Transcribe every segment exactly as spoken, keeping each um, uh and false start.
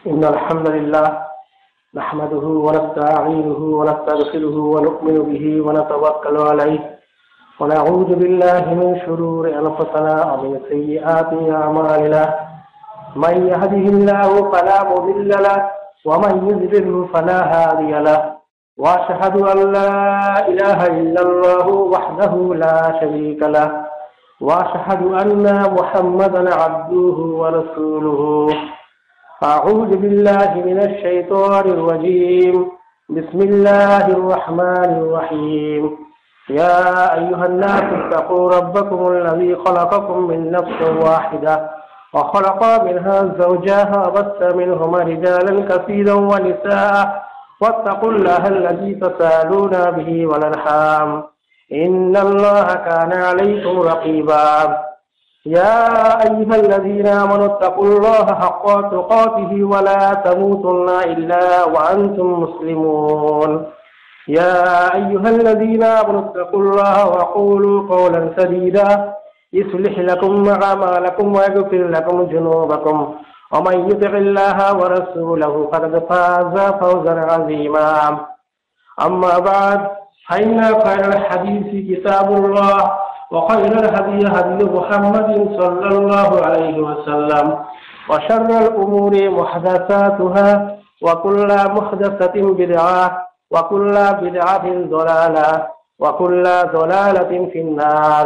إن الحمد لله نحمده ونستعينه ونستغفره ونؤمن به ونتوكل عليه ونعوذ بالله من شرور أنفسنا ومن سيئات أعمالنا من يهده الله فلا مضل له ومن يضلل فلا هادي له وأشهد أن لا إله إلا الله وحده لا شريك له وأشهد أن محمدا عبده ورسوله. أعوذ بالله من الشيطان الرجيم. بسم الله الرحمن الرحيم. يا أيها الناس اتقوا ربكم الذي خلقكم من نفس واحدة وخلق منها زوجها وبث منهما رجالا كثيرا ونساء واتقوا الله الذي تساءلون به والأرحام إن الله كان عليكم رقيبا. يا أيها الذين آمنوا اتقوا الله حق تقاته ولا تموتن إلا وأنتم مسلمون. يا أيها الذين آمنوا اتقوا الله وقولوا قولا سديدا يصلح لكم أعمالكم ويغفر لكم ذنوبكم ومن يطع الله ورسوله فقد فاز فوزا عظيما. أما بعد فإن خير الحديث كتاب الله وخير الهدي هدي محمد صلى الله عليه وسلم وشر الأمور محدثاتها وكل محدثة بدعة وكل بدعة ضلالة وكل ضلالة في النار.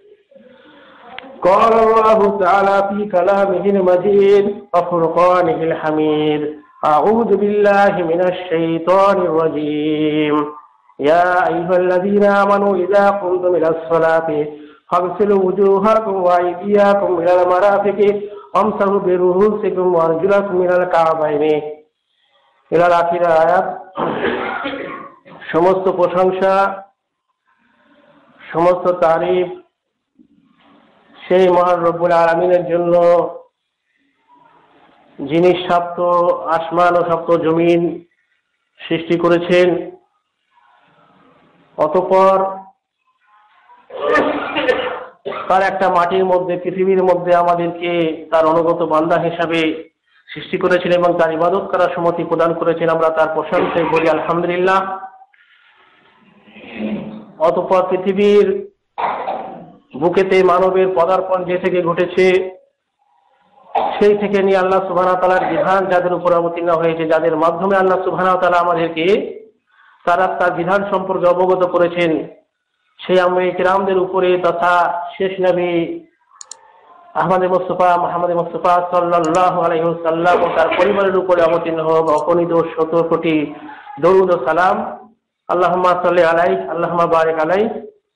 قال الله تعالى في كلامه المجيد وفرقانه الحميد. أعوذ بالله من الشيطان الرجيم. يا أيها الذين آمنوا إذا قمتم إلى الصلاة فاغسلوا وجوهكم وأيديكم إلى المرافق وامسحوا برؤوسكم وأرجلكم إلى الكعبين إلى آخر আয়াত। সমস্ত প্রশংসা সমস্ত তারিফ সেই মহান রব্বুল আলামিনের জন্য, যিনি সপ্ত আসমান ও সপ্ত জমিন সৃষ্টি করেছেন, অতঃপর তার একটা মাটির মধ্যে পৃথিবীর মধ্যে আমাদেরকে তার অনুগত বান্দা হিসাবে সৃষ্টি করেছেন এবং তার ইবাদত করার সম্মতি প্রদান করেছেন। আমরা তার প্রশংসায় বলি আলহামদুলিল্লাহ। অতঃপর পৃথিবীর বুকেতে মানবের পদার্পণ যে থেকে ঘটেছে, সেই থেকে নিয়ে আল্লাহ সুবহানাহু ওয়া তাআলার বিধান যাদের উপর অবতীর্ণ হয়েছে, যাদের মাধ্যমে আল্লাহ সুবহানাহু ওয়া তাআলা আমাদেরকে তারা তার বিধান সম্পর্কে অবগত করেছেন, সেই আম্বিয়া কিরামদের উপরে তথা শেষ নবী আহমদ মুস্তাফা মুহাম্মদ মুস্তাফা সাল্লাল্লাহু আলাইহি ওয়াসাল্লাম ও তার পরিবারের উপরে অবতীর্ণ হোক অগণিত শত কোটি দরুদ ও সালাম। আল্লাহুম্মা সাল্লি আলাইহি আল্লাহুম্মা বারিক আলাইহি।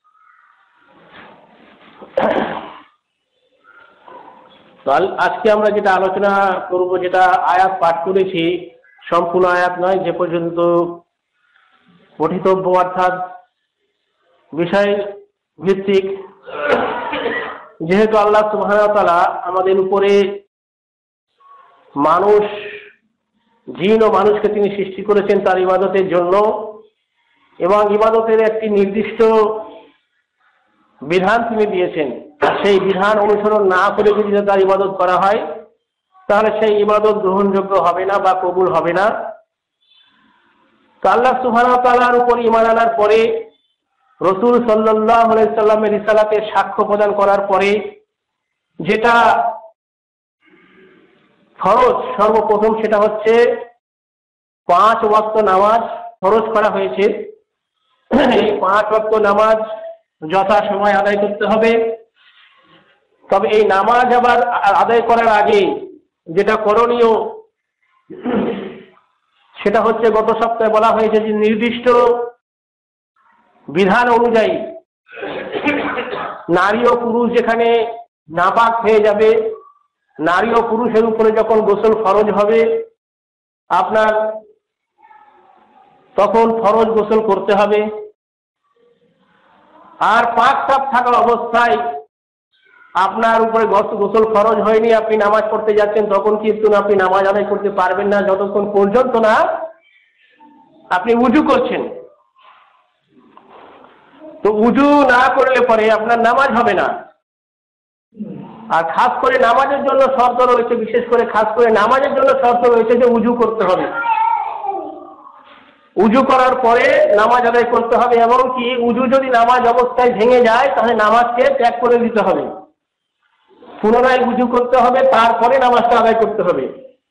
আজকে আমরা যেটা আলোচনা করব, যেটা আয়াত পাঠ করেছি, সম্পূর্ণ আয়াত নয়, যে পর্যন্ত পঠিতব্য অর্থাৎ বিষয় ভিত্তিক, যেহেতু আল্লাহ সুবহানাহু ওয়া তাআলা আমাদের উপরে মানুষ জিন ও মানুষকে তিনি সৃষ্টি করেছেন তার ইবাদতের জন্য, এবং ইবাদতের একটি নির্দিষ্ট বিধান তিনি দিয়েছেন। সেই বিধান অনুসরণ না করে যদি তার ইবাদত করা হয়, তাহলে সেই ইবাদত গ্রহণযোগ্য হবে না বা কবুল হবে না। তো আল্লাহ সুবহানাহু ওয়া তাআলার উপর ঈমান আনার পরে, রাসূল সাল্লাল্লাহু আলাইহি ওয়াসাল্লামের রিসালাতের সাক্ষ্য প্রদান করার পরে, যেটা ফরজ সর্বপ্রথম সেটা হচ্ছে পাঁচ ওয়াক্ত নামাজ ফরজ করা হয়েছে। এই পাঁচ ওয়াক্ত নামাজ যথা সময় আদায় করতে হবে। তবে এই নামাজ আবার আদায় করার আগে যেটা করণীয় সেটা হচ্ছে, গত সপ্তাহে বলা হয়েছে যে নির্দিষ্ট বিধান অনুযায়ী নারী ও পুরুষ যেখানে নাপাক হয়ে যাবে, নারী ও পুরুষের উপরে যখন গোসল ফরজ হবে আপনার, তখন ফরজ গোসল করতে হবে। আর পাক সাফ থাকা অবস্থায় আপনার উপরে গোসল ফরজ হয়নি, আপনি নামাজ পড়তে যাচ্ছেন, তখন কিন্তু আপনি নামাজ আদায় করতে পারবেন না যতক্ষণ পর্যন্ত না আপনি উযু করছেন। তো উযু না করলে পরে আপনার নামাজ হবে না। আর খাস করে নামাজের জন্য শর্ত রয়েছে, বিশেষ করে খাস করে নামাজের জন্য শর্ত রয়েছে যে উজু করতে হবে। উজু করার পরে নামাজ আদায় করতে হবে, এমনকি উজু যদি নামাজ অবস্থায় ভেঙে যায় তাহলে নামাজকে ত্যাগ করে দিতে হবে, পুনরায় উজু করতে হবে, তারপরে নামাজটা আদায় করতে হবে।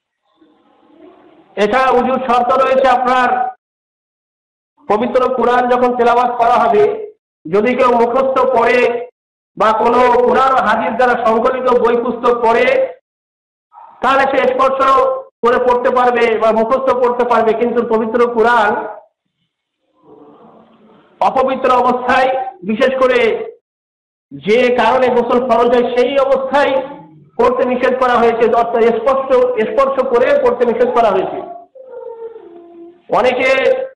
এছাড়া উজুর শর্ত রয়েছে আপনার পবিত্র কোরআন যখন তেলাওয়াত করা হবে, যদি কেউ মুখস্থ পড়ে বা কোনো কোরআন ও হাদিস দ্বারা সংকলিত বই পুস্তক পড়ে তাহলে সে স্পর্শ করে পড়তে পারবে বা মুখস্থ পড়তে পারবে, কিন্তু পবিত্র কোরআন অপবিত্র অবস্থায়, বিশেষ করে যে কারণে গোসল ফরজ হয় সেই অবস্থায় পড়তে নিষেধ করা হয়েছে, অর্থাৎ স্পর্শ স্পর্শ করে পড়তে নিষেধ করা হয়েছে। অনেকে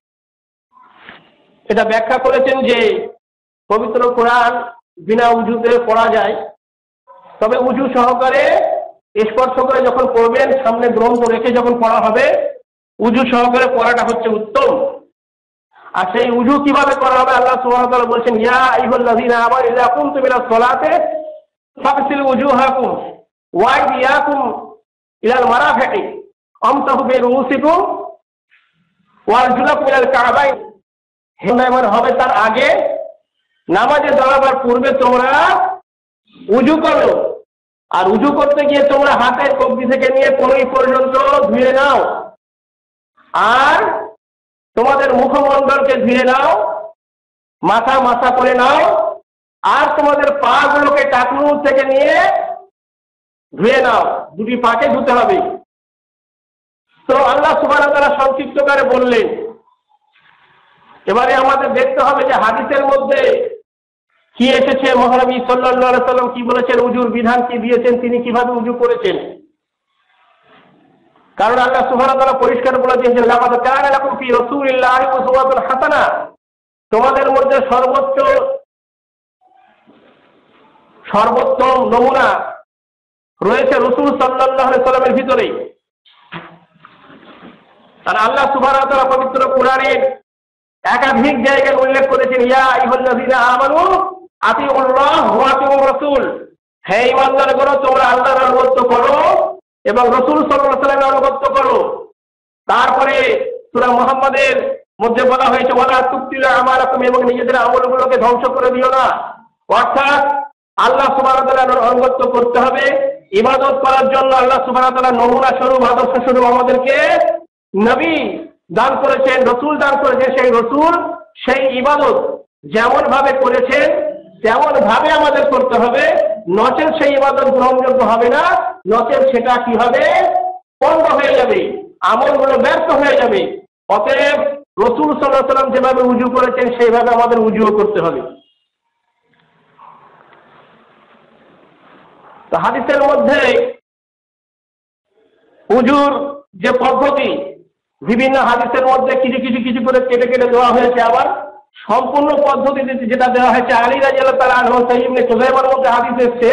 এটা ব্যাখ্যা করেছেন যে পবিত্র কোরআন বিনা উজুতে পড়া যায়, তবে উজু সহকারে স্পর্শ করে যখন পড়বেন, সামনে গ্রন্থ রেখে যখন পড়া হবে, উজু সহকারে পড়াটা হচ্ছে উত্তম। আর সেই উজু কিভাবে করা হবে, আল্লাহ সুবহানাহু ওয়া তাআলা বলেছেন, ইয়া আইয়ুহাল্লাযীনা আমানু ইযা কুমতুম ইলাস সালাতি ফাগসিলু উজুহাকুম ওয়া আইদিয়াকুম ইলাল মারাফিকি আমসাহু বিরুউসিকুম ওয়া আরজুলাকুম ইলাল কা'বাইন। হেমায়মান হবে তার আগে, নামাজে দাঁড়াবার পূর্বে তোমরা উজু করো, আর উজু করতে গিয়ে তোমরা হাতের কবজি থেকে নিয়ে কোনোই পর্যন্ত ধুয়ে নাও, আর তোমাদের মুখমণ্ডলকে ধুয়ে নাও, মাথা মাথা করে নাও, আর তোমাদের পা গুলোকে টাকনু থেকে নিয়ে ধুয়ে নাও, দুটি পাকে ধুতে হবে। তো আল্লাহ সুবহানাহু ওয়া তাআলা সংক্ষিপ্ত করে বললেন। এবারে আমাদের দেখতে হবে যে হাদিসের মধ্যে কি এসেছে, মহানবী সাল্লাল্লাহু আলাইহি সাল্লাম কি বলেছেন, উজুর বিধান কি দিয়েছেন, তিনি কিভাবে উজু করেছেন। কারণ আল্লাহ সুবহানাহু ওয়া তাআলা পরিষ্কার বলে দিয়েছেন, লাকাদ কানা লাকুম ফি রাসূলিল্লাহি উসওয়াতুন হাসানা, তোমাদের মধ্যে সর্বোচ্চ সর্বোত্তম নমুনা রয়েছে রাসূল সাল্লাল্লাহু আলাইহি সাল্লামের ভিতরে। আর আল্লাহ সুবহানাহু ওয়া তাআলা পবিত্র কোরআনের একাধিক জায়গায় উল্লেখ করেছেন, ইয়া আইয়ুহাল্লাযীনা আমানু আতিউল্লাহ ওয়া আতিউর রাসূল, হে ঈমানদারগণ তোমরা আল্লাহর আনুগত্য করো এবং রাসূল সাল্লাল্লাহু আলাইহি ওয়াসাল্লামের আনুগত্য করো। তারপরে সূরা মুহাম্মাদের মধ্যে বলা হয়েছে, ওয়ালা তুবতিলু আমালাকুম, এবং নিজেদের আমলগুলোকে ধ্বংস করে দিও না। অর্থাৎ আল্লাহ সুবহানাহু ওয়া তাআলার আনুগত্য করতে হবে। ইবাদত করার জন্য আল্লাহ সুবহানাহু ওয়া তাআলা নমুনা স্বরূপ, আদর্শ স্বরূপ আমাদেরকে নবী দান করেছেন, রসুল দান করেছেন। সেই রসুল সেই ইবাদত যেমন ভাবে করেছেন তেমন ভাবে আমাদের করতে হবে, নচেত সেই ইবাদত গ্রহণযোগ্য হবে না, নচেত সেটা কি হবে, পণ্ড হয়ে যাবে, আমলগুলো ব্যর্থ হয়ে যাবে। অতএব রসুল সাল্লাল্লাহু আলাইহি ওয়াসাল্লাম যেভাবে উজু করেছেন সেইভাবে আমাদের উজুও করতে হবে। তো হাদিসের মধ্যে উজুর যে পদ্ধতি, বিভিন্ন হাদিসের মধ্যে কিছু কিছু কিছু করে কেটে কেটে দেওয়া হয়েছে, আবার সম্পূর্ণ পদ্ধতি যেটা দেওয়া হয়েছে, আলী রাদিয়াল্লাহু তাআলা আনহু সহিহ ইবনে খুযাইমার মধ্যে হাদিস এসেছে,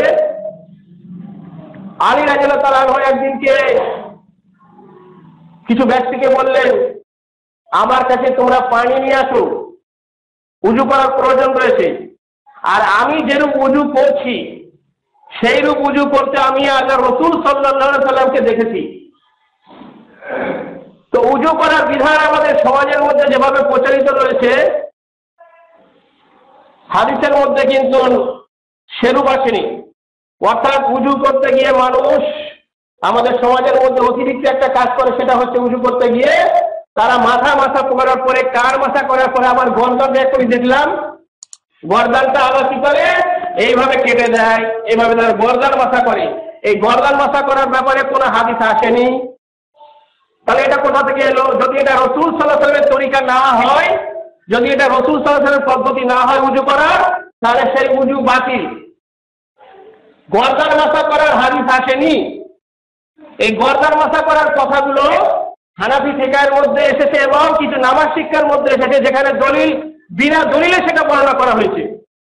আলী রাদিয়াল্লাহু তাআলা আনহু একদিনকে কিছু ব্যক্তিকে বললেন, আমার কাছে তোমরা পানি নিয়ে আসো, উজু করার প্রয়োজন রয়েছে। আর আমি যেরূপ উজু করছি সেই রূপ উজু করতে আমি আল্লাহর রাসূল সাল্লাল্লাহু আলাইহি সাল্লামকে দেখেছি। তো উজু করার বিধান আমাদের সমাজের মধ্যে যেভাবে প্রচলিত রয়েছে, হাদিসের মধ্যে কিন্তু সেরূপ আসেনি। অর্থাৎ উজু করতে গিয়ে মানুষ আমাদের সমাজের মধ্যে অতিরিক্ত একটা কাজ করে, সেটা হচ্ছে উজু করতে গিয়ে তারা মাথা মাথা করার পরে, কার মাথা করার পরে আবার গর্দান একটু দেখলাম, গর্দানটা আবার কি করে, এইভাবে কেটে দেয়, এইভাবে তারা গর্দান মাথা করে। এই গর্দান মাথা করার ব্যাপারে কোনো হাদিস আসেনি। তাহলে এটা কোথা থেকে এলো? যদি এটা রাসূল সাল্লাল্লাহু আলাইহি ওয়াসাল্লামের তরিকা না হয়, যদি এটা রাসূল সাল্লাল্লাহু আলাইহি ওয়াসাল্লামের পদ্ধতি না হয় উজু করার, তাহলে সেই উজু বাতিল। গর্দান মাথা করার হাদিস আসেনি। এই গর্দান মাথা করার কথাগুলো হানাফি ফিকহের মধ্যে এসেছে এবং কিছু নামাজ শিক্ষার মধ্যে এসেছে, যেখানে দলিল বিনা দলিলে সেটা বর্ণনা করা হয়েছে।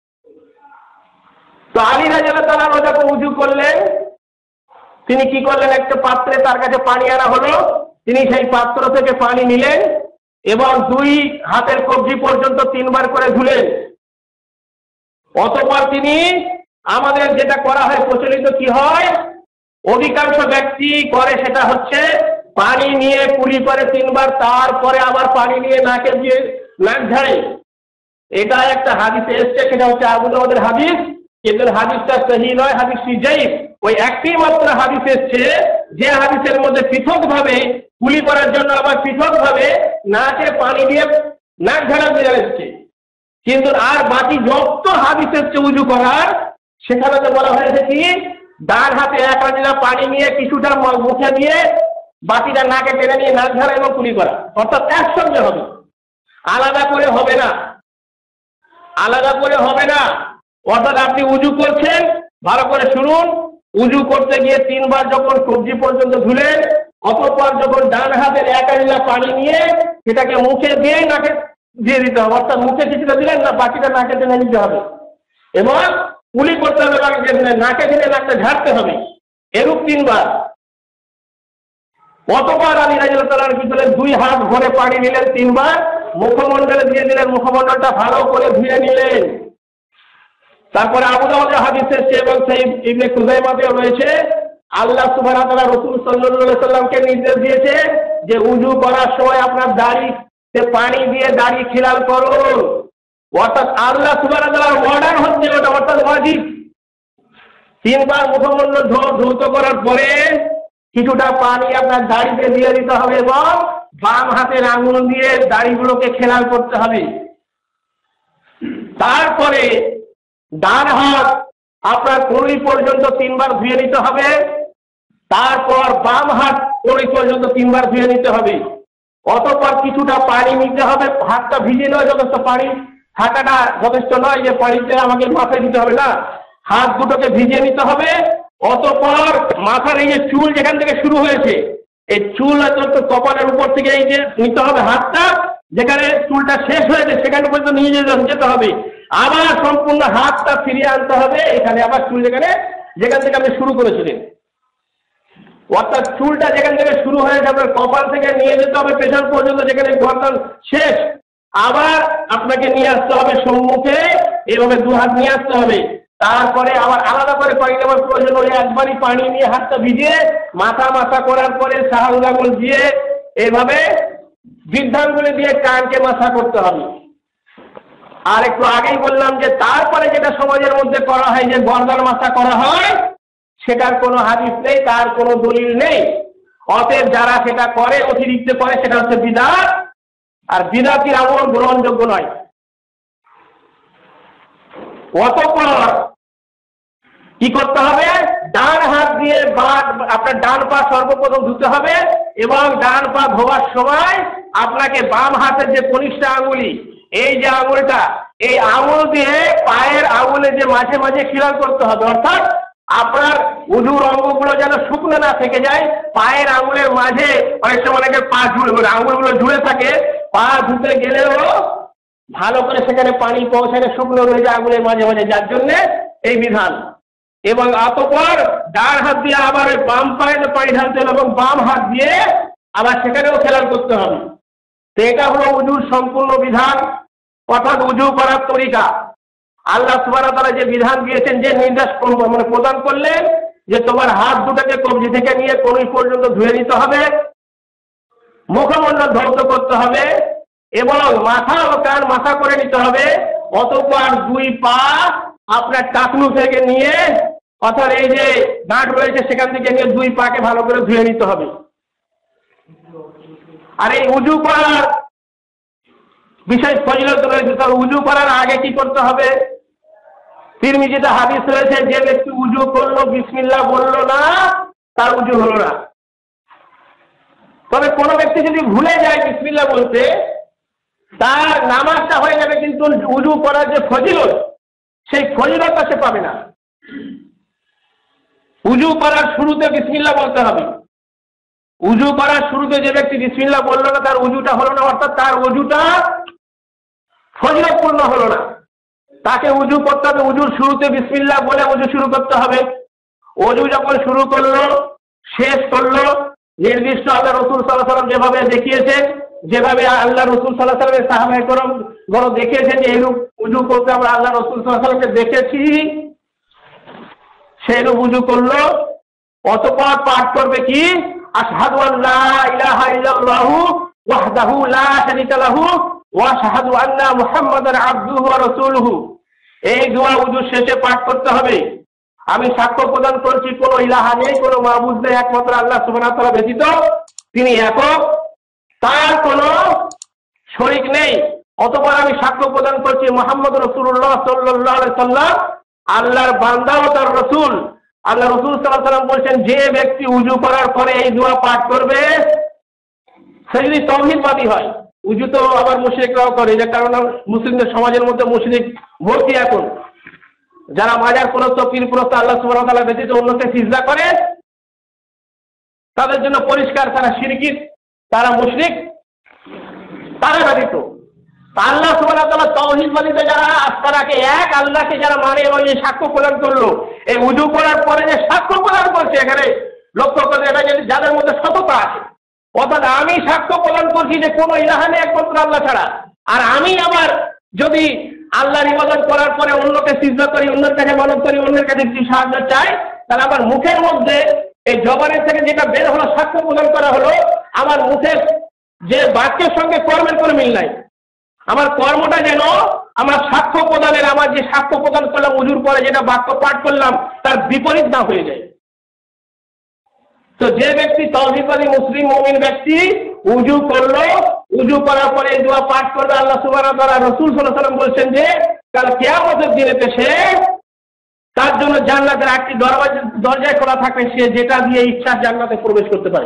তো আলী রাদিয়াল্লাহু তাআলা আনহু যখন উজু করলেন, তিনি কি করলেন, একটা পাত্রে তার কাছে পানি আনা হলো, তিনি সেই পাত্র থেকে পানি নিলেন এবং দুই হাতের কবজি পর্যন্ত তিনবার করে ধুলেন। অতঃপর তিনি আমাদের যেটা করা হয় প্রচলিত কি হয়, অধিকাংশ ব্যক্তি করে সেটা হচ্ছে পানি নিয়ে কুলি করে তিনবার, তারপরে আবার পানি নিয়ে নাকে দিয়ে নাক ঝাড়ে। এটা একটা হাদিসে এসছে, সেটা হচ্ছে আবু দাউদের হাদিস, কিন্তু হাদিসটা সহি নয়, হাদিসটি যায়িফ। ওই একটি মাত্র হাদিস এসছে যে হাদিসের মধ্যে পৃথক ভাবে কুলি করার জন্য আবার পৃথক ভাবে নাকে পানি দিয়ে নাক ঝাড়া দিয়ে এসছে। কিন্তু আর বাকি যত হাদিস এসছে উজু করার, সেখানে তো বলা হয়েছে কি ডান হাতে এক আঞ্জলা পানি নিয়ে কিছুটা মুখে দিয়ে বাকিটা নাকে টেনে নিয়ে নাক ঝাড়া এবং কুলি করা, অর্থাৎ একসঙ্গে হবে, আলাদা করে হবে না, আলাদা করে হবে না। অর্থাৎ আপনি উজু করছেন, ভালো করে শুনুন, উজু করতে গিয়ে তিনবার যখন সবজি পর্যন্ত ধুলেন, অতঃপর যখন ডান হাতের এক আঞ্জলা পানি নিয়ে সেটাকে মুখে দিয়ে নাকে দিয়ে দিতে হবে, অর্থাৎ মুখে কিছুটা দিলেন না, বাকিটা নাকে টেনে নিতে হবে এবং কুলি করতে হবে, নাকে দিলে নাকটা ঝাড়তে হবে, এরূপ তিনবার। অতবার আলী রাদিয়াল্লাহু তাআলার কি করলেন, দুই হাত ভরে পানি নিলেন তিনবার, মুখমণ্ডলে দিয়ে দিলেন, মুখমণ্ডলটা ভালো করে ধুয়ে নিলেন। তারপরে আবু দাউদের হাদিস এসেছে এবং সেই ইবনে খুজাইমাতেও রয়েছে, আল্লাহ সুবহানাহু ওয়া তাআলা রাসূল সাল্লাল্লাহু আলাইহি সাল্লামকে নির্দেশ দিয়েছে যে উজু করার সময় আপনার দাড়িতে পানি দিয়ে দাড়ি খিলাল করুন, অর্থাৎ আল্লাহ সুবহানাহু ওয়া তাআলার অর্ডার হচ্ছে ওটা, অর্থাৎ ওয়াজিব। তিনবার মুখমণ্ডল ধৌত করার পরে কিছুটা পানি আপনার দাড়িতে দিয়ে দিতে হবে এবং বাম হাতের আঙুল দিয়ে দাড়িগুলোকে খেলাল করতে হবে। তারপরে ডান হাত আপনার কনুই পর্যন্ত তিনবার ধুয়ে নিতে হবে, তারপর বাম হাত কনুই পর্যন্ত তিনবার ধুয়ে নিতে হবে। অতঃপর কিছুটা পানি নিতে হবে, হাতটা ভিজে নয় যথেষ্ট, পানি থাকাটা যথেষ্ট নয় যে পানিতে আমাকে মাথায় দিতে হবে, না, হাত দুটোকে ভিজিয়ে নিতে হবে। অতঃপর মাথার এই যে চুল যেখান থেকে শুরু হয়েছে, এই চুল তো কপালের উপর থেকে এই যে নিতে হবে হাতটা, যেখানে চুলটা শেষ হয়েছে সেখানে পর্যন্ত নিয়ে যেতে হবে, আবার সম্পূর্ণ হাতটা ফিরিয়ে আনতে হবে এখানে, আবার চুল যেখানে যেখান থেকে আপনি শুরু করেছিলেন, অর্থাৎ চুলটা যেখান থেকে শুরু হয়েছে আপনার কপাল থেকে নিয়ে যেতে হবে পেছন পর্যন্ত, যেখানে গর্দন শেষ, আবার আপনাকে নিয়ে আসতে হবে সম্মুখে, এভাবে দু হাত নিয়ে আসতে হবে। তারপরে আবার আলাদা করে পানি নেওয়ার প্রয়োজন হলে একবারই পানি নিয়ে হাতটা ভিজিয়ে মাথা মাথা করার পরে শাহাদুল আঙুল দিয়ে এইভাবে বৃদ্ধাঙ্গুলি দিয়ে কানকে মাথা করতে হবে। আর একটু আগেই বললাম যে তারপরে যেটা সমাজের মধ্যে করা হয় যে গর্দান মাথা করা হয়, সেটার কোনো হাদিস নেই, তার কোনো দলিল নেই। অতএব যারা সেটা করে, অতিরিক্ত করে, সেটা হচ্ছে বিদআত, আর বিদআতির আমল গ্রহণযোগ্য নয়। অতঃপর কি করতে হবে, ডান হাত দিয়ে আপনার ডান পা সর্বপ্রথম ধুতে হবে এবং ডান পা ধোয়ার সময় আপনাকে বাম হাতের যে কনিষ্ঠ আঙুলি, এই যে আঙুলটা, এই আঙুল দিয়ে পায়ের আঙুলে যে মাঝে মাঝে খিলাল করতে হবে, অর্থাৎ আপনার উজুর অঙ্গগুলো যেন শুকনো না থেকে যায়। পায়ের আঙুলের মাঝে অনেক সময় অনেকে পা জুড়ে, আঙুলগুলো জুড়ে থাকে, পা ধুতে গেলেও ভালো করে সেখানে পানি পৌঁছানো শুকনো রয়ে যায় আঙুলের মাঝে মাঝে, যার জন্যে এই বিধান। এবং অতঃপর ডান হাত দিয়ে আবার বাম পায়ে পানি ঢালতে হবে এবং বাম হাত দিয়ে আবার সেখানেও খেলাল করতে হবে। তো এটা হলো উজুর সম্পূর্ণ বিধান, অর্থাৎ উজু করার তরিকা। আল্লাহ সুবহানাহু ওয়া তাআলা যে বিধান দিয়েছেন, যে নির্দেশ মানে প্রদান করলেন যে তোমার হাত দুটাকে কবজি থেকে নিয়ে কনুই পর্যন্ত ধুয়ে নিতে হবে, মুখমণ্ডল ধৌত করতে হবে এবং মাথা ও কান মাথা করে নিতে হবে। অতঃপর দুই পা আপনার টাকনু থেকে নিয়ে, অর্থাৎ এই যে গাঁট রয়েছে সেখান থেকে নিয়ে দুই পাকে ভালো করে ধুয়ে নিতে হবে। আর এই উজু করার বিশেষ ফজিলত রয়েছে, তার উজু করার আগে কি করতে হবে? তিরমিজিতে হাদিস রয়েছে, যে ব্যক্তি উজু করলো বিসমিল্লাহ বললো না, তার উজু হলো না। তবে কোনো ব্যক্তি যদি ভুলে যায় বিসমিল্লাহ বলতে, তার নামাজটা হয়ে যাবে, কিন্তু উজু করার যে ফজিলত, সেই ফজিলতটা সে পাবে না। উজু করার শুরুতে বিসমিল্লাহ বলতে হবে। উজু করার শুরুতে যে ব্যক্তি বিসমিল্লাহ বললো না, তার উজুটা হলো না, অর্থাৎ তার উজুটা ফজিলতপূর্ণ হলো না। তাকে উজু করতে হবে, উজুর শুরুতে বিসমিল্লাহ বলে উজু শুরু করতে হবে। উজু যখন শুরু করলো, শেষ করলো, নির্দিষ্ট আল্লাহ রসুল সাল্লাল্লাহু আলাইহি ওয়াসাল্লাম যেভাবে দেখিয়েছেন, যেভাবে আল্লাহ রসুল সাল্লাল্লাহু আলাইহি ওয়াসাল্লামের সাহাবায়ে কেরাম গণ দেখিয়েছেন যে এরূপ উজু করতে আমরা আল্লাহ রসুল সাল্লাল্লাহু আলাইহি ওয়াসাল্লামকে দেখেছি, সেই রূপ উজু করলো, অতঃপর পাঠ করবে কি আশহাদু আল্লা ইলাহা ইল্লাল্লাহু ওয়াহদাহু লা শারীকা লাহু ওয়া আশহাদু আন্না মুহাম্মাদান আবদুহু ওয়া রাসূলুহু। এই দোয়া উজু শেষে পাঠ করতে হবে। আমি সাক্ষ্য প্রদান করছি কোনো ইলাহা নেই, কোনো মাবুদ নেই একমাত্র আল্লাহ সুবহানাহু ওয়া তাআলা ব্যতীত, তিনি একক, তার কোনো শরীক নেই। অতঃপর আমি সাক্ষ্য প্রদান করছি মুহাম্মদ রাসূলুল্লাহ সাল্লাল্লাহু আলাইহি সাল্লাম আল্লাহর বান্দা ও তার রাসূল। আল্লাহ রাসূল সাল্লাল্লাহু আলাইহি সাল্লাম বলেছেন, যে ব্যক্তি উজু করার পরে এই দোয়া পাঠ করবে সে যদি তাওহীদবাদী হয়। উজু তো আবার মুশরিকরাও করে, যে কারণে মুসলিমদের সমাজের মধ্যে মুশরিক ভর্তি এখন। যারা মাজার প্রস্ত পীর প্রস্ত আল্লাহ সুবহানাহু ওয়া তাআলা ব্যতীত অন্যকে সিজদা করে, তাদের জন্য পরিষ্কার তারা শিরকি, তারা মুশরিক, তারা ব্যতীত আল্লাহ সুবহানাহু ওয়া তাআলা তাওহীদবাদীতে যারা আস্থা রাখে, এক আল্লাহকে যারা মানে এবং এই সাক্ষ্য প্রদান করলো, এই উজু করার পরে যে সাক্ষ্য প্রদান করছে, এখানে লক্ষ্য করে এটা যদি যাদের মধ্যে সততা আছে, অর্থাৎ আমি সাক্ষ্য প্রদান করছি যে কোনো ইলাহা নেই একমাত্র আল্লাহ ছাড়া, আর আমি আবার যদি আল্লাহর ইবাদত করার পরে অন্যকে সিজদা করি, অন্যের কাছে মানত করি, অন্যের কাছে কিছু সাহায্য চাই, তাহলে আমার মুখের মধ্যে এই জবানের থেকে যেটা বের হলো সাক্ষ্য প্রদান করা হলো, আমার মুখের যে বাক্যের সঙ্গে কর্মের কোনো মিল নাই। আমার কর্মটা যেন আমার সাক্ষ্য প্রদানের, আমার যে সাক্ষ্য প্রদান করলাম উজুর পরে যেটা বাক্য পাঠ করলাম তার বিপরীত না হয়ে যায়। তো যে ব্যক্তি তাওহীদবাদী মুসলিম মুমিন ব্যক্তি উজু করলো, উজু করার পরে এই দোয়া পাঠ করবে, আল্লাহ সুবহানাহু ওয়া তাআলা রাসূল সাল্লাল্লাহু আলাইহি ওয়াসাল্লাম বলছেন যে কাল কিয়ামতের দিনেতে সে তার জন্য জান্নাতের একটি দরজা দরজায় খোলা থাকবে, সে যেটা দিয়ে ইচ্ছা জান্নাতে প্রবেশ করতে পারে।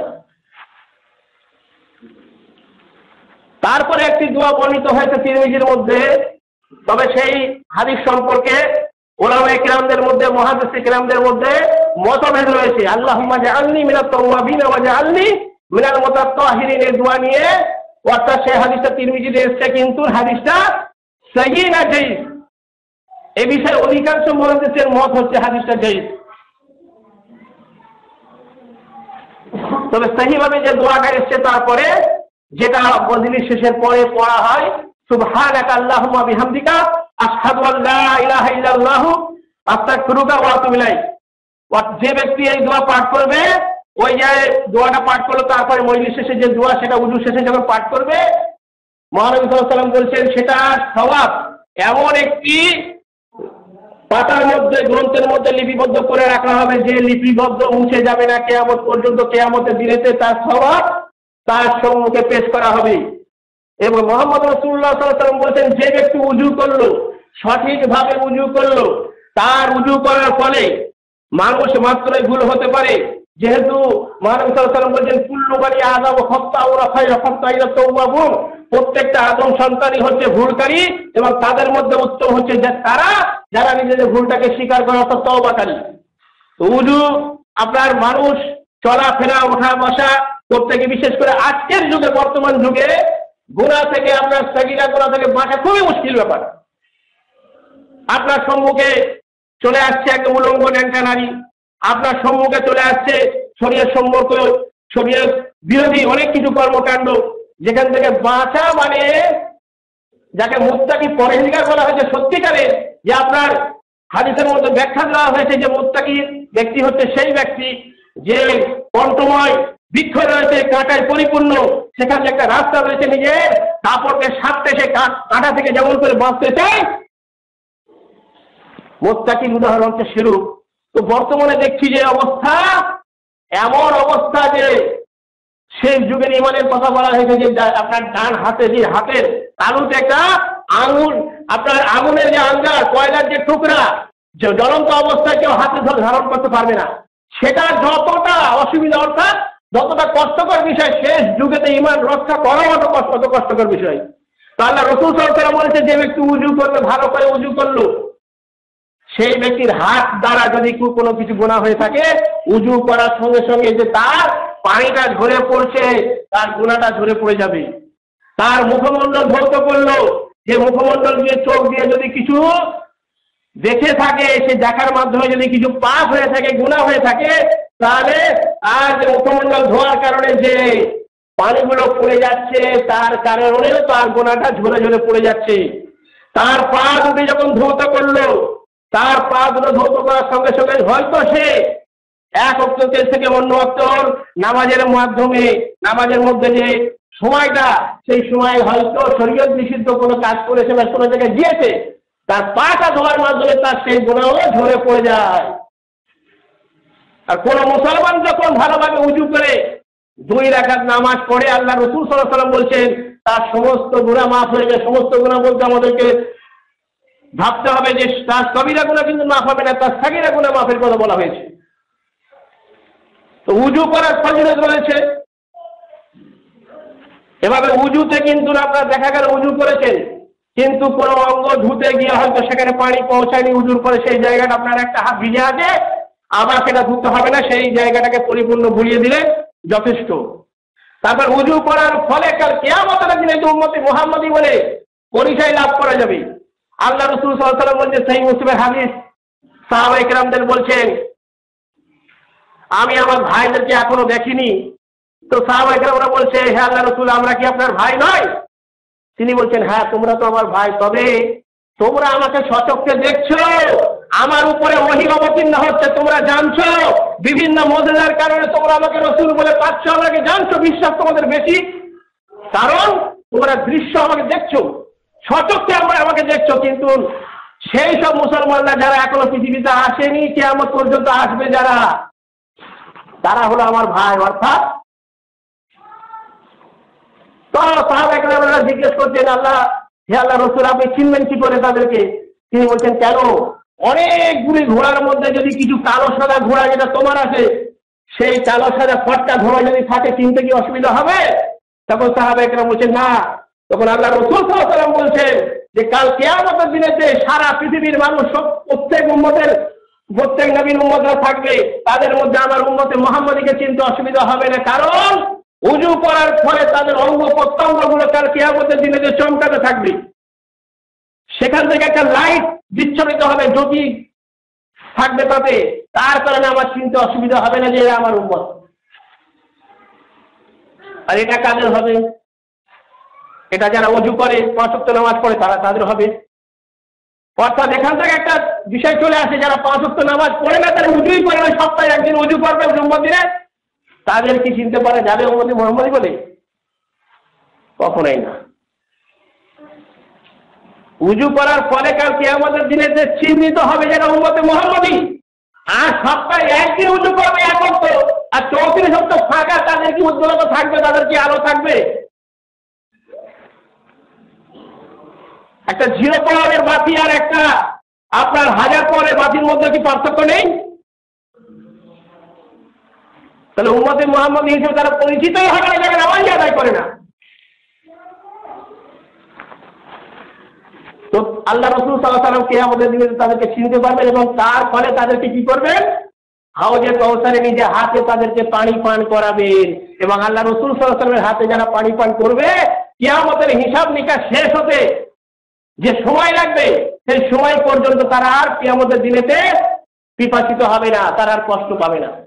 তারপরে একটি দোয়া বর্ণিত হয়েছে তিরমিজির মধ্যে, তবে সেই হাদিস সম্পর্কে উলামায়ে কিরামদের মধ্যে, মুহাদ্দিসে কিরামদের মধ্যে মতভেদ রয়েছে। আল্লাহুম্মা জাআলনি মিনাত তাওয়াবিন ওয়া জাআলনি মিনাল মুতাত্তাহিরিন এর দোয়া নিয়ে, অর্থাৎ সেই হাদিসটা তিরমিজিতে এসেছে, কিন্তু হাদিসটা সহিহ না জায়েজ, এ বিষয়ে অধিকাংশ মুহাদ্দিসের মত হচ্ছে হাদিসটা জায়েজ। তবে সহিভাবে যে দোয়াটা এসেছে তারপরে যেটা মজলিস শেষের পরে পড়া হয়, সুবহানাকা আল্লাহুম্মা বিহামদিকা আশহাদু আল্লা ইলাহা ইল্লাল্লাহু আস্তাগফিরুকা ওয়া আতুবু ইলাইক। যে ব্যক্তি এই দোয়া পাঠ করবে, ওই যে দোয়াটা পাঠ করলো তারপরে মজলিস শেষে যে দোয়া সেটা উজু শেষে যখন পাঠ করবে, মহানবী সাল্লাল্লাহু আলাইহি ওয়াসাল্লাম বলছেন সেটা সওয়াব এমন একটি পাতার মধ্যে, গ্রন্থের মধ্যে লিপিবদ্ধ করে রাখা হবে, যে লিপিবদ্ধ মুছে যাবে না কিয়ামত পর্যন্ত। কিয়ামতের দিনেতে তার সওয়াব তার সম্মুখে পেশ করা হবে। এবং মুহাম্মদ রাসূলুল্লাহ সাল্লাল্লাহু আলাইহি ওয়াসাল্লাম বলেছেন, যে ব্যক্তি উজু করলো, সঠিকভাবে উজু করলো, তার উজু করার ফলে মানুষ মাত্রই ভুল হতে পারে, যেহেতু মহানবী সাল্লাল্লাহু আলাইহি ওয়াসাল্লাম বলেছেন কুল্লু বানি আদম খাত্তাউ ওয়া খায়রু খাত্তাইনা তাওয়াবুন, প্রত্যেকটা আদম সন্তানই হচ্ছে ভুলকারী এবং তাদের মধ্যে উত্তম হচ্ছে যে তারা যারা নিজেদের ভুলটাকে স্বীকার করে, অর্থাৎ তওবাকারী। তো উজু আপনার মানুষ চলাফেরা, ওঠা বসা করতে গিয়ে, বিশেষ করে আজকের যুগে, বর্তমান যুগে গুনাহ থেকে, আপনার সগীরা গুনাহ থেকে বাঁচা খুবই মুশকিল ব্যাপার। আপনার সম্মুখে চলে আসছে একটা উলঙ্গ ন্যাংটা নারী, আপনার সম্মুখে চলে আসছে শরীয়ত সম্পর্ক, শরীয়ত বিরোধী অনেক কিছু কর্মকাণ্ড, যেখান থেকে বাঁচা মানে যাকে মুত্তাকি পরহেজগার বলা হয়েছে, সত্যিকারে যে আপনার হাদিসের মধ্যে ব্যাখ্যা দেওয়া হয়েছে যে মুত্তাকি ব্যক্তি হচ্ছে সেই ব্যক্তি যে কণ্ঠময় বৃক্ষ রয়েছে, কাঁটায় পরিপূর্ণ, সেখানে একটা রাস্তা রয়েছে, নিজের কাপড়কে সারতে সে কাঁটা থেকে যেমন করে বাঁচতে চায়, মুত্তাকির উদাহরণ হচ্ছে সেরূপ। তো বর্তমানে দেখছি যে অবস্থা, এমন অবস্থা যে শেষ যুগের ইমানের কথা বলা হয়েছে, যে আপনার ডান হাতে, যে হাতের তালুতে একটা আঙুল, আপনার আগুনের যে আঙ্গার, কয়লার যে টুকরা, যে জ্বলন্ত অবস্থায় কেউ হাতে ধরে ধারণ করতে পারবে না, সেটা যতটা অসুবিধা, অর্থাৎ যতটা কষ্টকর বিষয়, শেষ যুগেতে ইমান রক্ষা করা মতো কষ্ট কষ্টকর বিষয়। তো আল্লাহ রাসূল সাল্লাল্লাহু আলাইহি ওয়াসাল্লাম বলেছে, যে ব্যক্তি উজু করবে, ভালো করে উজু করলো, সেই ব্যক্তির হাত দ্বারা যদি কোনো কিছু গুনাহ হয়ে থাকে, উজু করার সঙ্গে সঙ্গে যে তার পানিটা ঝরে পড়ছে, তার গুনাহটা ঝরে পড়ে যাবে। তার মুখমণ্ডল ধৌত করলো, যে মুখমণ্ডল দিয়ে, চোখ দিয়ে যদি কিছু দেখে থাকে, সে দেখার মাধ্যমে যদি কিছু পাপ হয়ে থাকে, গুনাহ হয়ে থাকে, তাহলে আর যে মুখমণ্ডল ধোয়ার কারণে যে পানিগুলো পড়ে যাচ্ছে, তার কারণেও তার গুনাহটা ঝরে ঝরে পড়ে যাচ্ছে। তার পা দুটি যখন ধৌত করলো, তার পা দুটো ধৌত করার সঙ্গে সঙ্গে হয়তো সে এক অক্টের থেকে অন্য অক্টর নামাজের মাধ্যমে নামাজের মধ্যে যে সময়টা সেই সময় হয়তো শরীয়ত নিষিদ্ধ কোনো কাজ করেছে বা কোনো জায়গায় গিয়েছে, তার পাটা ধোয়ার মাধ্যমে তার সেই গুনাহ ঝরে পড়ে যায়। আর কোন মুসলমান যখন ভালোভাবে উজু করে দুই রাকাত নামাজ পড়ে, আল্লাহ রাসূল সাল্লাল্লাহু আলাইহি ওয়াসাল্লাম বলছেন তার সমস্ত গুনাহ মাফ হয়ে যায়। সমস্ত গুনাহ বলতে আমাদেরকে ভাবতে হবে যে তার কবিরা গুনাহ কিন্তু মাফ হবে না, তার সাগীরা গুনাহ মাফের কথা বলা হয়েছে। তো উজু করার ফজিলত রয়েছে। এভাবে উজুতে কিন্তু আপনার দেখা গেল উজু করেছেন, কিন্তু কোনো অঙ্গ ধুতে গিয়ে হয়তো সেখানে পানি পৌঁছায়নি, উজুর পরে সেই জায়গাটা আপনার একটা হাত ভিজে আছে, আবার সেটা ধুতে হবে না, সেই জায়গাটাকে পরিপূর্ণ ভুলিয়ে দিলে যথেষ্ট। তারপর উজু করার ফলে কাল কিয়ামতের দিনে উম্মতে মুহাম্মদী বলে পরিচয় লাভ করা যাবে। আল্লাহ রাসূল সাল্লাল্লাহু আলাইহি ওয়াসাল্লাম বলছেন, সহিহ মুসলিমের হাদিস, সাহাবায়ে কেরামদের বলছেন আমি আমার ভাইদেরকে এখনো দেখিনি। তো সাহাবায়ে কেরামরা বলছে, হে আল্লাহর রাসূল, আমরা কি আপনার ভাই নয়? তিনি বলছেন, হ্যাঁ তোমরা তো আমার ভাই, তবে তোমরা আমাকে সচক্ষে দেখছো, আমার উপরে ওহী অবতীর্ণ হচ্ছে, তোমরা জানছো, বিভিন্ন মুজিজার কারণে তোমরা আমাকে রাসূল বলে পাচ্ছ, আমাকে জানছো, বিশ্বাস তোমাদের বেশি, কারণ তোমরা দৃশ্য আমাকে দেখছো, সচক্ষে আমরা আমাকে দেখছো। কিন্তু সেই সব মুসলমানরা যারা এখনো পৃথিবীতে আসেনি, কিয়ামত পর্যন্ত আসবে যারা, তারা হলো আমার ভাই। অর্থাৎ তো সাহাবায়ে কেরামরা জিজ্ঞেস করছেন, আল্লাহ হে আল্লাহ রাসূল, আপনি চিনবেন কি করে তাদেরকে? তিনি বলছেন, কেন? অনেকগুলি ঘোড়ার মধ্যে যদি কিছু কালো সাদা ঘোড়া যেটা তোমার আছে, সেই কালো সাদা ফটকা ঘোড়া যদি থাকে, চিনতে কি অসুবিধা হবে? তখন সাহাবায়ে কেরাম বলছেন, না। তখন আল্লাহ রাসূল সাল্লাল্লাহু আলাইহি ওয়াসাল্লাম বলছেন যে কাল কিয়ামতের দিনেতে সারা পৃথিবীর মানুষ প্রত্যেক উম্মতের প্রত্যেক নবীর উম্মতরা থাকবে, তাদের মধ্যে আমার উম্মতে মুহাম্মদীকে চিনতে অসুবিধা হবে না, কারণ উজু করার ফলে তাদের অঙ্গ প্রত্যঙ্গগুলো কাল কিয়ামতের দিনে যে চমকাতে থাকবে, সেখান থেকে একটা লাইট বিচ্ছুরিত হবে, জ্যোতি থাকবে তাতে, তার কারণে আমার চিনতে অসুবিধা হবে না যে এরা আমার উম্মত। আর এটা কাদের হবে? এটা যারা উজু করে, পাঁচ ওয়াক্ত নামাজ পড়ে, তারা তাদের হবে। অর্থাৎ এখান থেকে একটা বিষয় চলে আসে, যারা পাঁচ ওয়াক্ত নামাজ পড়ে না, তারা উজুই করে না, সপ্তাহে একদিন উজু করবে জুম্মার দিনে, তাদের কি চিনতে পারা যাবে উম্মতে মুহাম্মদী বলে? কখনোই না। উজু করার ফলে কাল কিয়ামতের দিনে যে চিহ্নিত হবে যারা উম্মতে মুহাম্মদী, আর সপ্তাহে একদিন উজু করবে এক ওয়াক্ত, আর চৌত্রিশ ওয়াক্ত ফাঁকা, তাদের কি উজ্জ্বলতা থাকবে, তাদের কি আলো থাকবে? একটা জিরো পাওয়ারের বাতি আর একটা আপনার হাজার পাওয়ারের বাতির মধ্যে কি পার্থক্য নেই? তাহলে উম্মতে মুহাম্মদী হিসেবে তারা পরিচিতই হবে না যারা নামাজ আদায় করে না। তো আল্লাহ রাসূল সাল্লাল্লাহু আলাইহি ওয়াসাল্লাম কিয়ামতের দিনে তাদেরকে চিনতে পারবেন, এবং তার ফলে তাদেরকে কি করবেন? হাউজে কাউসারে নিজে হাতে তাদেরকে পানি পান করাবেন, এবং আল্লাহ রাসূল সাল্লাল্লাহু আলাইহি ওয়াসাল্লামের হাতে যারা পানি পান করবে, কিয়ামতের হিসাব নিকাশ শেষ হতে যে সময় লাগবে, সেই সময় পর্যন্ত তারা আর কিয়ামতের দিনেতে পিপাসিত হবে না, তারা আর কষ্ট পাবে না।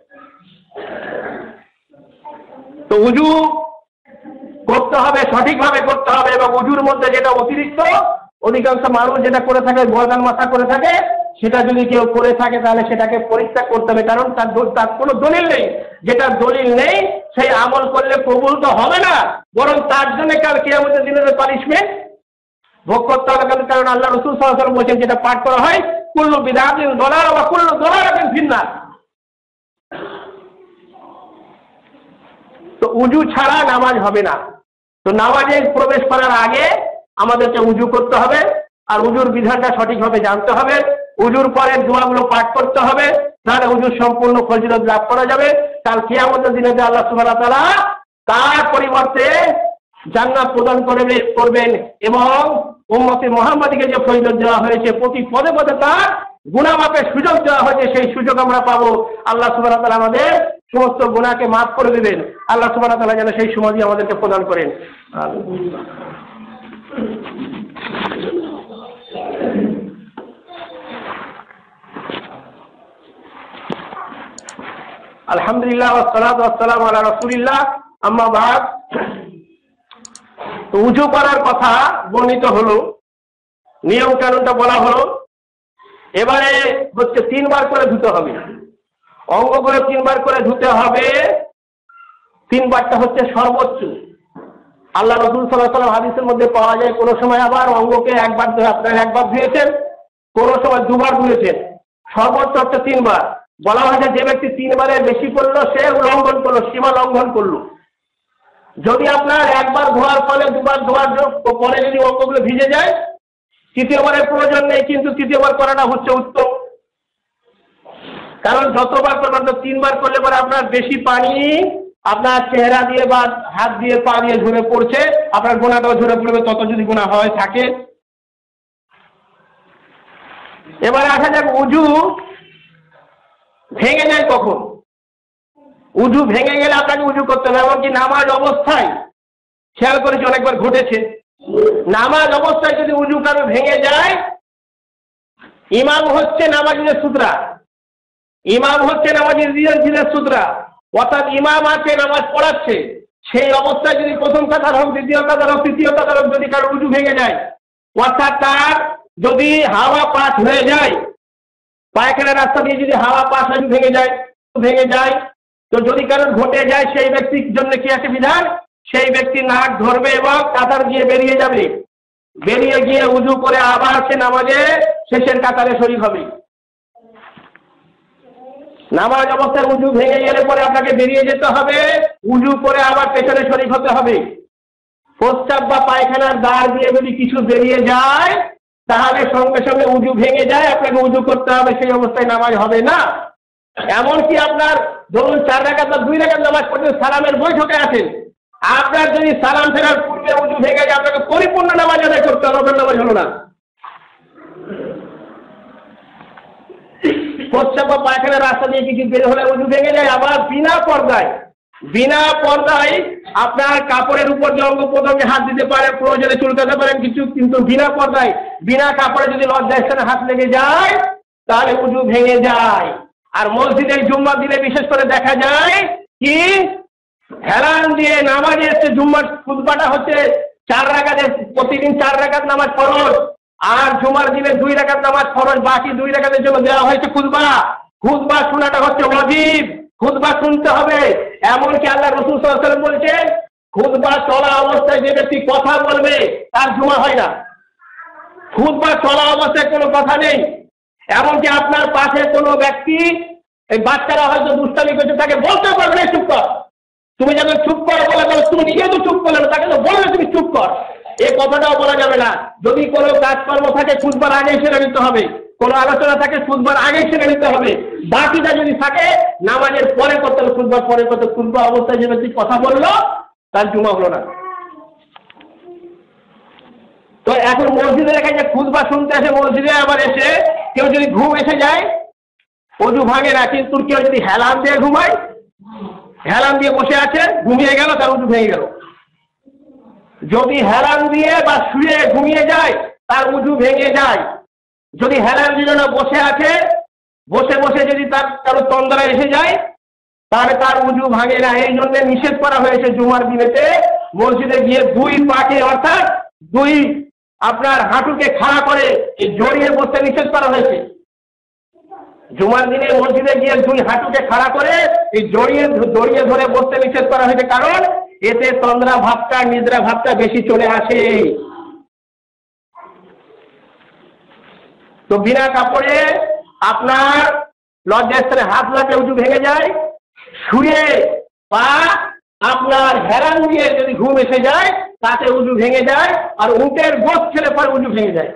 তো উজু করতে হবে, সঠিকভাবে করতে হবে, এবং উজুর মধ্যে যেটা অতিরিক্ত অধিকাংশ মানুষ যেটা করে থাকে, গর্দান মাথা করে থাকে, সেটা যদি কেউ করে থাকে তাহলে সেটাকে পরিত্যাগ করতে হবে, কারণ তার তার কোনো দলিল নেই। যেটা দলিল নেই সেই আমল করলে কবুল তো হবে না, বরং তার জন্য কাল কিয়ামতের দিনের পানিশমেন্ট ভোগ করতে হবে। কারণ আল্লাহ রাসূল সাল্লাল্লাহু আলাইহি ওয়াসাল্লাম বলেছেন, যেটা পাঠ করা হয়, কুল্লু বিদআতিন দালালা ওয়া কুল্লু দালালাতিন ফিন্নার। তো উজু ছাড়া নামাজ হবে না। তো নামাজে প্রবেশ করার আগে আমাদেরকে উজু করতে হবে, আর উজুর বিধানটা সঠিকভাবে জানতে হবে, উজুর পরে দোয়াগুলো পাঠ করতে হবে, তাহলে উজুর সম্পূর্ণ ফজিলত লাভ করা যাবে। কাল কিয়ামতের দিনে যে আল্লাহ সুবহানাহু ওয়া তাআলা তার পরিবর্তে জান্নাত প্রদান করবে করবেন, এবং উম্মতে মুহাম্মদীকে যে ফজিলত দেওয়া হয়েছে, প্রতি পদে পদে তার গুনাহ মাপের সুযোগ দেওয়া হয়েছে, সেই সুযোগ আমরা পাবো। আল্লাহ সুবহানাহু ওয়া তাআলা আমাদের সমস্ত গুনাহকে মাফ করে দেবেন। আল্লাহ সুবহানাহু ওয়া তাআলা যেন সেই সময় আমাদেরকে প্রদান করেন। আলহামদুলিল্লাহ ওয়াসসালাতু ওয়াসসালামু আলা রাসূলিল্লাহ, আম্মা বাদ। তো উজু করার কথা বর্ণিত হলো, নিয়ম কানুনটা বলা হলো। এবারে হচ্ছে তিনবার করে ধুতে হবে, অঙ্গগুলো তিনবার করে ধুতে হবে। তিনবারটা হচ্ছে সর্বোচ্চ। আল্লাহ রাসূল সাল্লাল্লাহু আলাইহি ওয়াসাল্লাম হাদিসের মধ্যে পাওয়া যায় কোনো সময় আবার অঙ্গকে একবার আপনার একবার ধুয়েছেন, কোনো সময় দুবার ধুয়েছেন, সর্বোচ্চ হচ্ছে তিনবার। বলা হয়েছে যে ব্যক্তি তিনবারের বেশি করলো সে উল্লঙ্ঘন করলো, সীমা লঙ্ঘন করলো। যদি আপনার একবার ধোয়ার ফলে দুবার ধোয়ার পরে যদি অঙ্গগুলো ভিজে যায়, তৃতীয়বারের প্রয়োজন নেই, কিন্তু তৃতীয়বার করাটা হচ্ছে উত্তম। কারণ যতবার করবেন তো তিনবার করলে পরে আপনার বেশি পানি আপনার চেহারা দিয়ে বা হাত দিয়ে পা দিয়ে ঝরে পড়ছে, আপনার গোনাটাও ঝরে পড়বে, তত যদি গোনা হয় থাকে। এবারে আসা যাক উজু ভেঙে যায় কখন। উজু ভেঙে গেলে আপনাকে উজু করতে হবে, এমনকি নামাজ অবস্থায় খেয়াল করেছি অনেকবার ঘটেছে, নামাজ অবস্থায় যদি উজু কারো ভেঙে যায়, ইমাম হচ্ছে নামাজের সুতরা, ইমাম হচ্ছে নামাজের দিনের সুতরা, অর্থাৎ ইমাম আছে নামাজ পড়াচ্ছে, সেই অবস্থায় যদি প্রথম কাতার হোক, দ্বিতীয় কাতার হোক, তৃতীয় কাতার হোক, যদি কারো উজু ভেঙে যায়, অর্থাৎ তার যদি হাওয়া পাস হয়ে যায়, পায়খানার রাস্তা দিয়ে যদি হাওয়া পাস হয়ে ভেঙে যায় ভেঙে যায় তো যদি কারোর ঘটে যায়, সেই ব্যক্তির জন্য কি আছে বিধান, সেই ব্যক্তি নাক ধরবে এবং কাতার গিয়ে বেরিয়ে যাবে, বেরিয়ে গিয়ে উজু করে আবার সে নামাজে শেষের কাতারে শরীক হবে। নামাজ অবস্থায় উজু ভেঙে গেলে পরে আপনাকে বেরিয়ে যেতে হবে, উজু করে আবার পেছনে শরীক হতে হবে। প্রস্রাব বা পায়খানার দ্বার দিয়ে যদি কিছু বেরিয়ে যায়, তাহলে সঙ্গে সঙ্গে উজু ভেঙে যায়, আপনাকে উজু করতে হবে, সেই অবস্থায় নামাজ হবে না। এমনকি আপনার ধরুন চার রাকাত বা দুই রাকাত নামাজ পড়তে সালামের বৈঠকে আছেন, আপনার যদি সালাম ফেরার পূর্বে উজু ভেঙে যায়, আপনাকে পরিপূর্ণ নামাজ আদায় করতে হবে, নামাজ হলো না। প্রস্রাব বা পায়খানার রাস্তা দিয়ে কিছু বের হলে উজু ভেঙে যায়। আবার বিনা পর্দায় বিনা পর্দায় আপনার কাপড়ের উপর যে অঙ্গ প্রত্যঙ্গে হাত দিতে পারে, প্রয়োজনে চুলকাতে পারেন কিছু, কিন্তু বিনা পর্দায় বিনা কাপড়ে যদি লজ্জাস্থানে হাত লেগে যায়, তাহলে উজু ভেঙে যায়। আর মসজিদে জুম্মার দিনে বিশেষ করে দেখা যায় কি, হেলান দিয়ে নামাজে এসছে, জুম্মার খুতবাটা হচ্ছে চার রাকাতে, প্রতিদিন চার রাকাত নামাজ ফরজ, আর জুমার দিনে দুই রাকাত নামাজ ফরজ, বাকি দুই রাকাতের জন্য দেওয়া হয়েছে খুতবা। খুতবা শোনাটা হচ্ছে ওয়াজিব, খুতবা শুনতে হবে। এমনকি আল্লাহ রাসূল সাল্লাল্লাহু আলাইহি ওয়াসাল্লাম বলছেন, খুতবা চলা অবস্থায় যে ব্যক্তি কথা বলবে তার জুমা হয় না। খুতবা চলা অবস্থায় কোনো কথা নেই। এমনকি আপনার পাশে কোনো ব্যক্তি, এই বাচ্চারা হয়তো দুষ্টামি করছে, তাকে বলতে পারবে না চুপ কর, তুমি যখন চুপ করো বলে তাহলে তুমি নিজে তো চুপ করলে না, তাকে তো বলবে তুমি চুপ কর, এই কথাটাও বলা যাবে না। যদি কোনো কাজকর্ম থাকে খুতবার আগেই সেরে নিতে হবে, কোনো আলোচনা থাকে খুতবার আগেই সেরে নিতে হবে, বাকিটা যদি থাকে নামাজের পরে করতে হবে, খুতবার পরে করতে। খুতবা অবস্থায় যে ব্যক্তি কথা বললো তার জুমা হলো না। তো এখন মসজিদে দেখা যায় খুতবা শুনতে আসে, মসজিদে আবার এসে কেউ যদি ঘুম এসে যায়, অজু ভাঙে না, কিন্তু কেউ যদি হেলান দিয়ে ঘুমায়, হেলান দিয়ে বসে আছে, ঘুমিয়ে গেল, তার উজু ভেঙে গেল। যদি হেলান দিয়ে বা শুয়ে ঘুমিয়ে যায়, তার উজু ভেঙে যায়। যদি হেলান দিল না, বসে আছে, বসে বসে যদি তার কারো তন্দ্রা এসে যায়, তাহলে তার উজু ভাঙে না। এই জন্য নিষেধ করা হয়েছে জুমার দিনেতে মসজিদে গিয়ে দুই পাকে অর্থাৎ দুই আপনার হাঁটুকে খাড়া করে জড়িয়ে বসতে নিষেধ করা হয়েছে। জুমার দিনে মসজিদে গিয়ে দুই হাঁটুকে খাড়া করে এই জড়িয়ে জড়িয়ে ধরে বসতে নিষেধ করা হয়েছে, কারণ এতে তন্দ্রা ভাবটা, নিদ্রা ভাবটা বেশি চলে আসে। তো বিনা কাপড়ে আপনার লজ্জাস্থানে হাত লাগলে উজু ভেঙে যায়। শুয়ে বা আপনার হেরান দিয়ে যদি ঘুম এসে যায়, তাতে উজু ভেঙে যায়। আর উটের গোশ ছেড়ে পরে উজু ভেঙে যায়।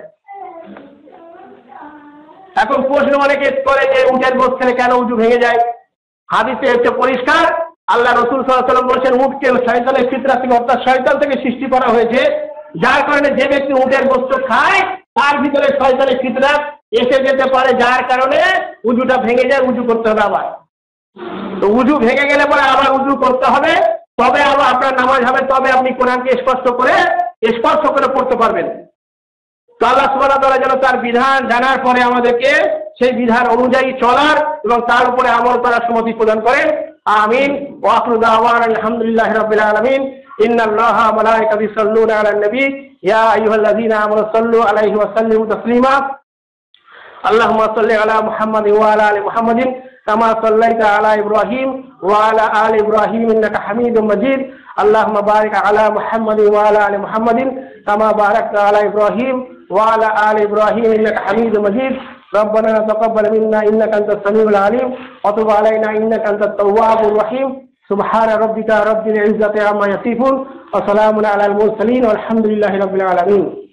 এখন প্রশ্ন অনেকে করে যে উটের গোশ ছেড়ে কেন উজু ভেঙে যায়? হাদিসে হচ্ছে পরিষ্কার, আল্লাহ রাসূল সাল্লাল্লাহু আলাইহি ওয়াসাল্লাম বলেছেন, উটকে শয়তানের ফিতরা থেকে অর্থাৎ শয়তান থেকে সৃষ্টি করা হয়েছে, যার কারণে যে ব্যক্তি উটের গোশত খায় তার ভিতরে শয়তানের ফিতরা এসে যেতে পারে, যার কারণে উজুটা ভেঙে যায়, উজু করতে হবে আবার। তো উজু ভেঙে গেলে পরে আবার উজু করতে হবে, তবে আবার আপনার নামাজ হবে, তবে আপনি কোরআনকে স্পষ্ট করে স্পর্শ করে পড়তে পারবেন। তো আল্লাহ সুবহানাহু ওয়া তাআলা যেন তার বিধান জানার পরে আমাদেরকে সেই বিধান অনুযায়ী চলার এবং তার উপরে আমল করার সুমতি প্রদান করেন। আমিন। ওয়া আখিরু দাওয়ানা আলহামদুলিল্লাহি রাব্বিল আলামিন। ইন্নাল্লাহা ওয়া মালাইকাতাহু ইউসাল্লুনা আলান নবী ইয়া আইয়ুহাল্লাযীনা আমানু সাল্লু আলাইহি ওয়া সাল্লিমু তাসলিমা। अल्लाहुम्मा सल्लि अला मुहम्मद व अला आलि मुहम्मदिन कमा सल्लैता अला इब्राहीम व अला आलि इब्राहीम इन्नका हमीदुम मजीद। अल्लाहुम्मा बारिक अला मुहम्मद व अला आलि मुहम्मदिन कमा बारकता अला इब्राहीम व अला आलि इब्राहीम इन्नका हमीदुम मजीद। रब्बना तक़ब्बल मिन्ना इन्नका अंतस समीउल अलीम व तुब अलैना इन्नका अंतत तव्वाबुर रहीम। सुब्हान रब्बिका रब्बिल इज़्ज़ति अम्मा यसिफून व सलामुन अलल मुरसलीन वल्हम्दुलिल्लाहि रब्बिल आलमीन।